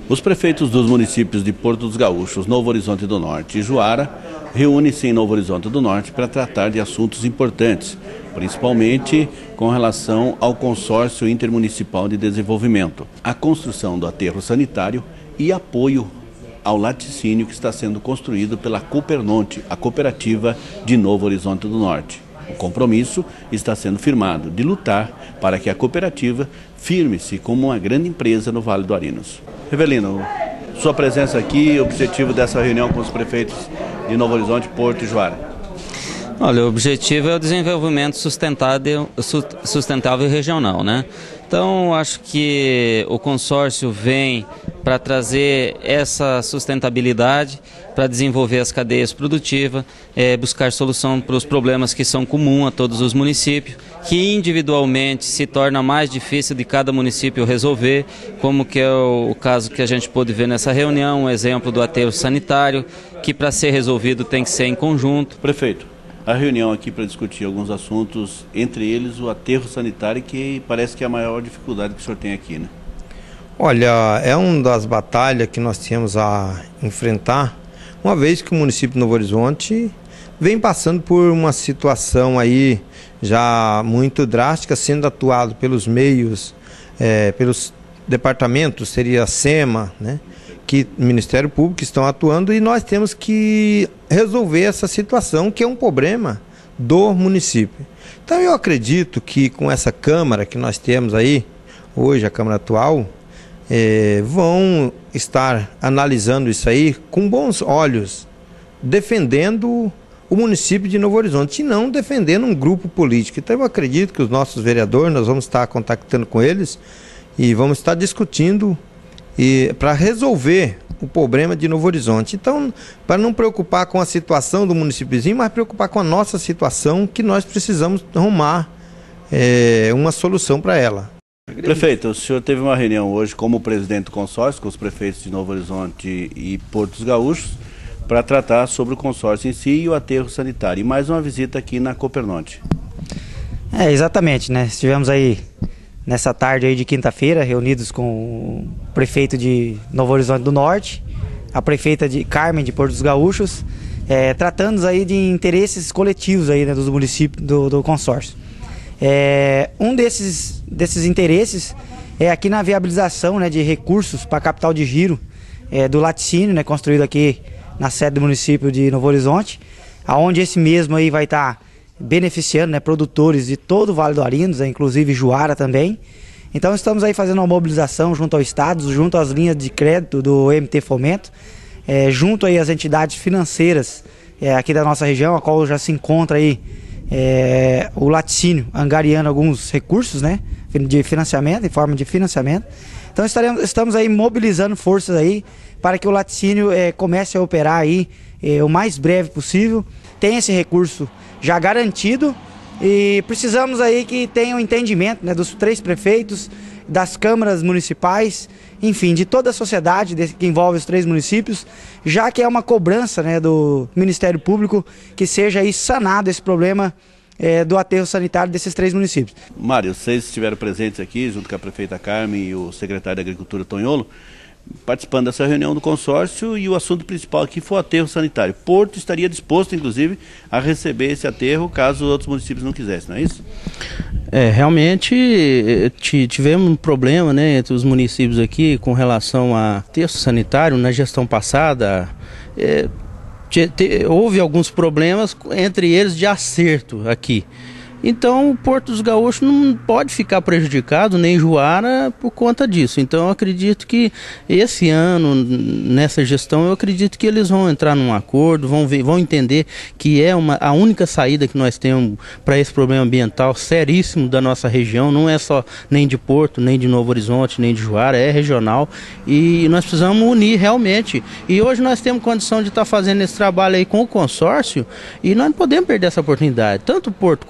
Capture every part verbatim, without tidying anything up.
Os prefeitos dos municípios de Porto dos Gaúchos, Novo Horizonte do Norte e Juara reúnem-se em Novo Horizonte do Norte para tratar de assuntos importantes, principalmente com relação ao Consórcio Intermunicipal de Desenvolvimento, a construção do aterro sanitário e apoio ao laticínio que está sendo construído pela Copernonte, a cooperativa de Novo Horizonte do Norte. O compromisso está sendo firmado de lutar para que a cooperativa firme-se como uma grande empresa no Vale do Arinos. Rivelino, sua presença aqui, objetivo dessa reunião com os prefeitos de Novo Horizonte, Porto e Juara. Olha, o objetivo é o desenvolvimento sustentável, sustentável regional, né? Então, acho que o consórcio vem para trazer essa sustentabilidade, para desenvolver as cadeias produtivas, é, buscar solução para os problemas que são comuns a todos os municípios, que individualmente se torna mais difícil de cada município resolver, como que é o, o caso que a gente pôde ver nessa reunião, um exemplo do aterro sanitário, que para ser resolvido tem que ser em conjunto. Prefeito, a reunião aqui para discutir alguns assuntos, entre eles o aterro sanitário, que parece que é a maior dificuldade que o senhor tem aqui, né? Olha, é uma das batalhas que nós temos a enfrentar, uma vez que o município de Novo Horizonte vem passando por uma situação aí já muito drástica, sendo atuado pelos meios, é, pelos departamentos, seria a SEMA, né? Que o Ministério Público estão atuando, e nós temos que resolver essa situação, que é um problema do município. Então eu acredito que com essa Câmara que nós temos aí, hoje a Câmara atual, é, vão estar analisando isso aí com bons olhos, defendendo o município de Novo Horizonte e não defendendo um grupo político. Então eu acredito que os nossos vereadores, nós vamos estar contactando com eles e vamos estar discutindo e para resolver o problema de Novo Horizonte. Então, para não preocupar com a situação do municípiozinho, mas preocupar com a nossa situação, que nós precisamos arrumar é, uma solução para ela. Prefeito, o senhor teve uma reunião hoje como presidente do consórcio com os prefeitos de Novo Horizonte e Porto dos Gaúchos para tratar sobre o consórcio em si e o aterro sanitário, e mais uma visita aqui na Copernonte. É, exatamente, né? Estivemos aí nessa tarde aí de quinta-feira, reunidos com o prefeito de Novo Horizonte do Norte, a prefeita de Carmen de Porto dos Gaúchos, é, tratando aí de interesses coletivos aí, né, dos municípios do, do consórcio. É, um desses, desses interesses é aqui na viabilização, né, de recursos para a capital de giro é, do laticínio, né, construído aqui na sede do município de Novo Horizonte, aonde esse mesmo aí vai estar tá beneficiando, né, produtores de todo o Vale do Arinos, inclusive Juara também. Então estamos aí fazendo uma mobilização junto ao Estado, junto às linhas de crédito do M T Fomento, é, junto aí às entidades financeiras é, aqui da nossa região, a qual já se encontra aí é, o laticínio angariando alguns recursos, né, de financiamento, em forma de financiamento. Então estaremos, estamos aí mobilizando forças aí para que o laticínio é, comece a operar aí é, o mais breve possível, tenha esse recurso já garantido, e precisamos aí que tenha um entendimento, né, dos três prefeitos, das câmaras municipais, enfim, de toda a sociedade de, que envolve os três municípios, já que é uma cobrança, né, do Ministério Público que seja aí sanado esse problema é, do aterro sanitário desses três municípios. Mário, vocês estiveram presentes aqui, junto com a prefeita Carmen e o secretário da Agricultura, Tonholo, participando dessa reunião do consórcio, e o assunto principal aqui foi o aterro sanitário. Porto estaria disposto, inclusive, a receber esse aterro caso outros municípios não quisessem, não é isso? É, realmente tivemos um problema, né, entre os municípios aqui com relação a aterro sanitário na gestão passada. É, te, te, houve alguns problemas, entre eles de acerto aqui. Então o Porto dos Gaúchos não pode ficar prejudicado, nem Juara, por conta disso. Então eu acredito que esse ano, nessa gestão, eu acredito que eles vão entrar num acordo, vão, ver, vão entender que é uma, a única saída que nós temos para esse problema ambiental seríssimo da nossa região. Não é só nem de Porto, nem de Novo Horizonte, nem de Juara, é regional. E nós precisamos unir realmente. E hoje nós temos condição de estar fazendo esse trabalho aí com o consórcio, e nós não podemos perder essa oportunidade. Tanto o Porto quanto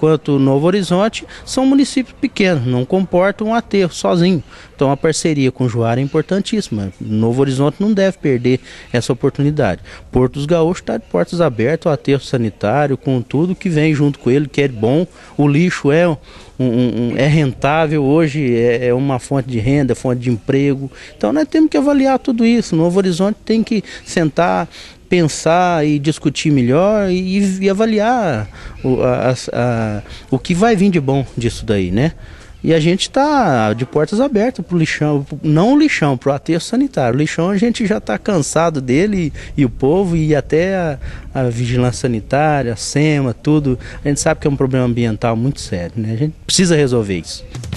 Novo Horizonte são municípios pequenos, não comportam um aterro sozinho. Então a parceria com Juara é importantíssima. Novo Horizonte não deve perder essa oportunidade. Porto dos Gaúchos está de portas abertas, o aterro sanitário, com tudo que vem junto com ele, que é bom. O lixo é, um, um, é rentável, hoje é, é uma fonte de renda, fonte de emprego. Então nós temos que avaliar tudo isso. Novo Horizonte tem que sentar, pensar e discutir melhor e, e avaliar o, a, a, o que vai vir de bom disso daí, né? E a gente está de portas abertas para o lixão, não o lixão, para o aterro sanitário. O lixão a gente já está cansado dele e, e o povo e até a, a vigilância sanitária, a SEMA, tudo. A gente sabe que é um problema ambiental muito sério, né? A gente precisa resolver isso.